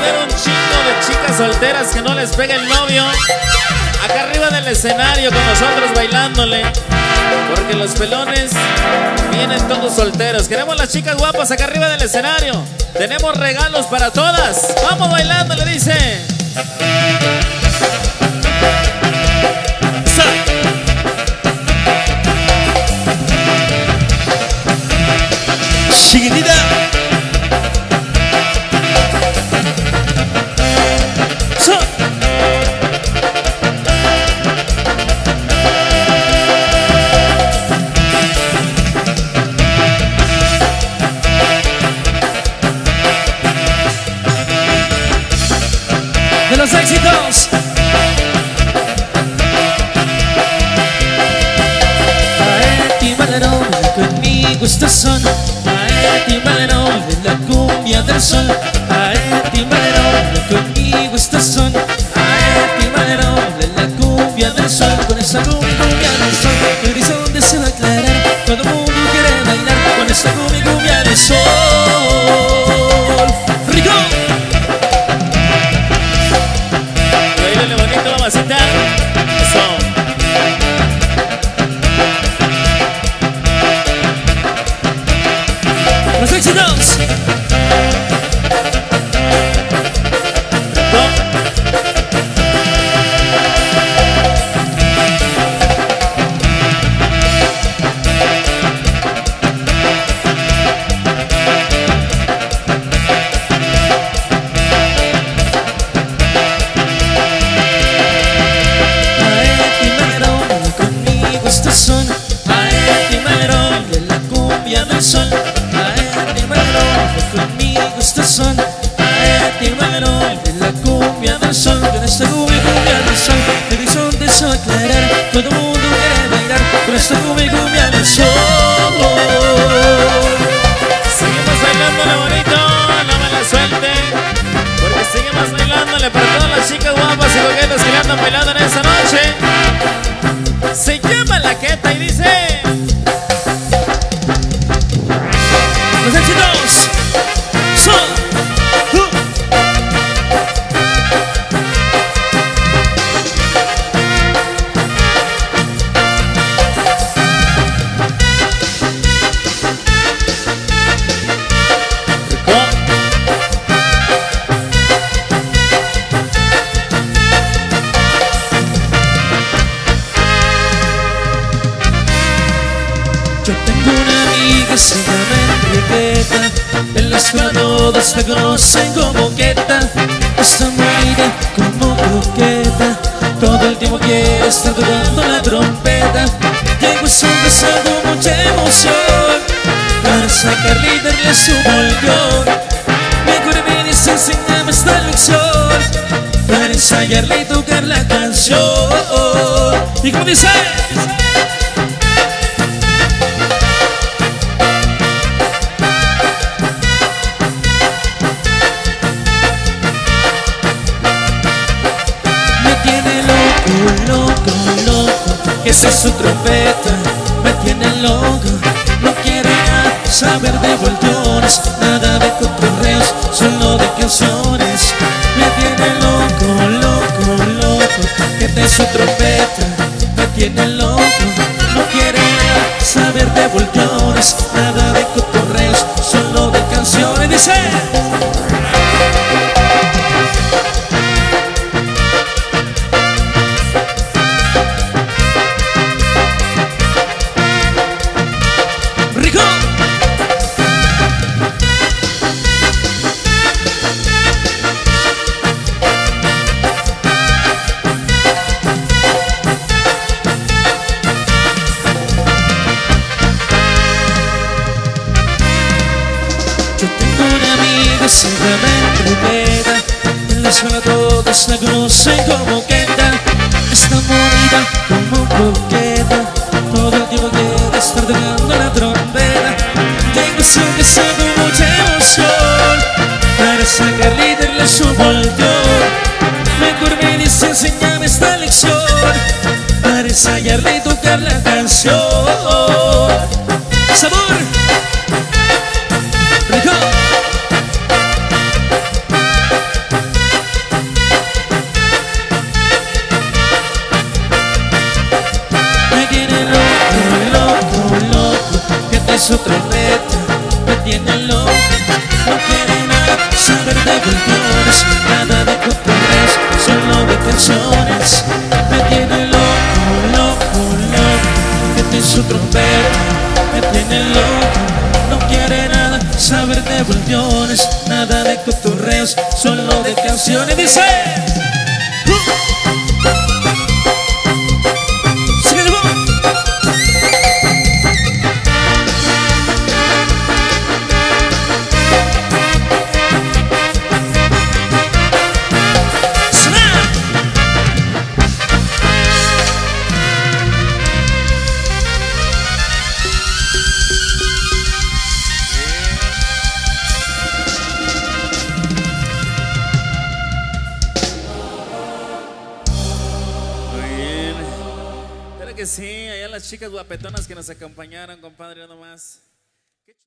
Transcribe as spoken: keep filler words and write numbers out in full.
ver un chingo de chicas solteras que no les pega el novio acá arriba del escenario con nosotros bailándole, porque los pelones vienen todos solteros. Queremos las chicas guapas acá arriba del escenario. Tenemos regalos para todas. Vamos bailando, le dice. Chiquitita. So. De los éxitos. Aeti Malerón, conmigo estas son. Aeti Malerón, de la cumbia del sol. Aeti Malerón, conmigo estas son. Aeti Malerón, de la cumbia del sol. Con esa cumbia, cumbia del sol, el horizonte se va a aclarar. Todo el mundo quiere bailar con esa cumbia, cumbia del sol. ¡Rico! Bailale bonito, mamacita. Eso. Los éxitos. Son Aeti Malerón, conmigo estas son. Aeti Malerón, de la cumbia del sol. Con esta cumbia, cumbia del sol, el horizonte se va a aclarar. Todo el mundo quiere bailar con esta cumbia, cumbia del sol. Seguimos bailándole bonito, no me la suelte, porque seguimos bailándole para todas las chicas guapas y coquetas que le andan bailando en esta noche. Se llama La Queta y dice. Los éxitos son uh. Yo tengo una amiga, se llama Enriqueta. En la escuela todos la conocen como Queta. Está movida como croqueta. Todo el tiempo quiere estar tocando la trompeta. Llegó esa casa con mucha emoción para sacarle y darle su volvión. Mejor me dice, enséñame esta lección para ensayarle y tocar la canción. Y como dice. Loco, loco, que esa es su trompeta. Me tiene loco, no quiere saber de volteones, nada de cotorreos, solo de canciones. Me tiene loco, loco, loco, que esa es su trompeta. Me tiene loco, no quiere saber de volteones, nada de cotorreos, solo de canciones. Dice. Yo tengo una amiga, se llama Enriqueta. En la escuela todos la conocen como Queta. Está movida como croqueta. Todo el tiempo quiere estar tocando la trompeta. Tengo su casa con mucha emoción para sacarle y darle su volteón. Mejor me dice, enséñame esta lección para ensayarle y tocar la canción. ¡Sabor! ¡Rico! su trompeta me tiene loco. No quiere nada saber de cuestiones, nada de cotorreos, solo de canciones. Me tiene loco, loco, loco. Mete su trompeta me tiene loco. No quiere nada saber de cuestiones, nada de cotorreos, solo de canciones. Dice que sí, allá las chicas guapetonas que nos acompañaron, compadre, nomás.